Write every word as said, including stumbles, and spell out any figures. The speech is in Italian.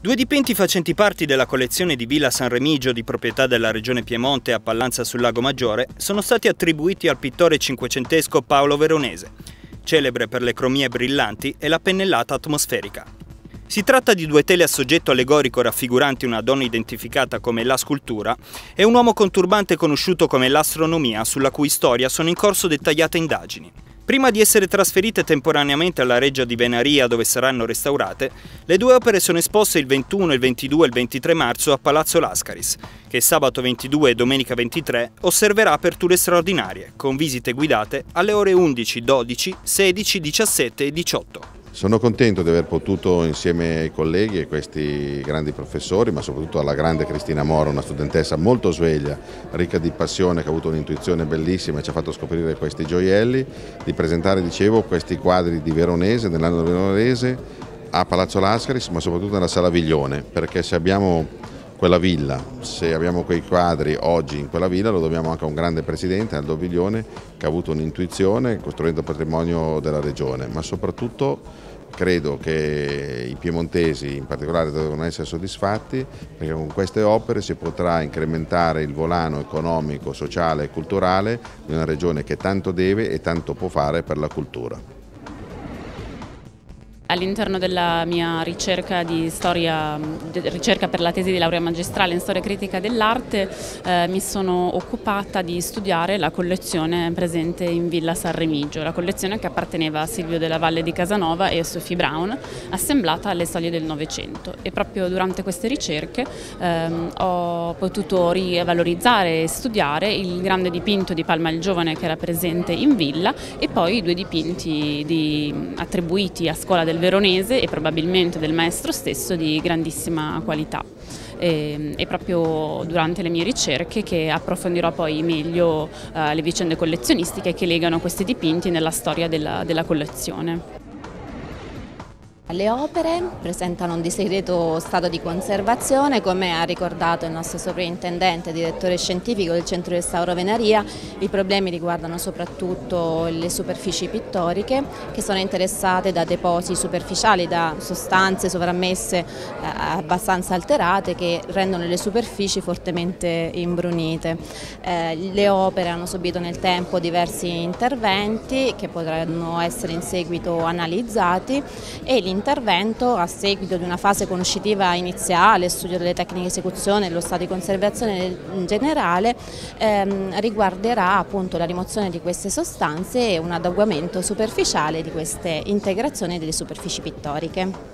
Due dipinti facenti parte della collezione di Villa San Remigio di proprietà della regione Piemonte a Pallanza sul Lago Maggiore sono stati attribuiti al pittore cinquecentesco Paolo Veronese, celebre per le cromie brillanti e la pennellata atmosferica. Si tratta di due tele a soggetto allegorico raffiguranti una donna identificata come la scultura e un uomo con turbante conosciuto come l'astronomia, sulla cui storia sono in corso dettagliate indagini. Prima di essere trasferite temporaneamente alla Reggia di Venaria, dove saranno restaurate, le due opere sono esposte il ventuno, il ventidue e il ventitré marzo a Palazzo Lascaris, che sabato ventidue e domenica ventitré osserverà aperture straordinarie, con visite guidate alle ore undici, dodici, sedici, diciassette e diciotto. Sono contento di aver potuto, insieme ai colleghi e questi grandi professori, ma soprattutto alla grande Cristina Moro, una studentessa molto sveglia, ricca di passione, che ha avuto un'intuizione bellissima e ci ha fatto scoprire questi gioielli, di presentare, dicevo, questi quadri di Veronese, nell'anno veronese, a Palazzo Lascaris, ma soprattutto nella Sala Viglione, perché se abbiamo quella villa, se abbiamo quei quadri oggi in quella villa, lo dobbiamo anche a un grande presidente, Aldo Viglione, che ha avuto un'intuizione costruendo patrimonio della regione, ma soprattutto credo che i piemontesi in particolare devono essere soddisfatti, perché con queste opere si potrà incrementare il volano economico, sociale e culturale di una regione che tanto deve e tanto può fare per la cultura. All'interno della mia ricerca di storia, ricerca per la tesi di laurea magistrale in storia critica dell'arte, eh, mi sono occupata di studiare la collezione presente in Villa San Remigio, la collezione che apparteneva a Silvio della Valle di Casanova e a Sophie Brown, assemblata alle soglie del Novecento. E proprio durante queste ricerche ehm, ho potuto rivalorizzare e studiare il grande dipinto di Palma il Giovane che era presente in villa e poi i due dipinti di, attribuiti a scuola del Veronese e probabilmente del maestro stesso di grandissima qualità. E, è proprio durante le mie ricerche che approfondirò poi meglio eh, le vicende collezionistiche che legano questi dipinti nella storia della, della collezione. Le opere presentano un di segreto stato di conservazione, come ha ricordato il nostro sovrintendente, direttore scientifico del Centro Restauro Venaria. I problemi riguardano soprattutto le superfici pittoriche, che sono interessate da depositi superficiali, da sostanze sovrammesse eh, abbastanza alterate che rendono le superfici fortemente imbrunite. Eh, le opere hanno subito nel tempo diversi interventi che potranno essere in seguito analizzati e l'intervento, a seguito di una fase conoscitiva iniziale, studio delle tecniche di esecuzione e dello stato di conservazione in generale, ehm, riguarderà appunto la rimozione di queste sostanze e un adeguamento superficiale di queste integrazioni delle superfici pittoriche.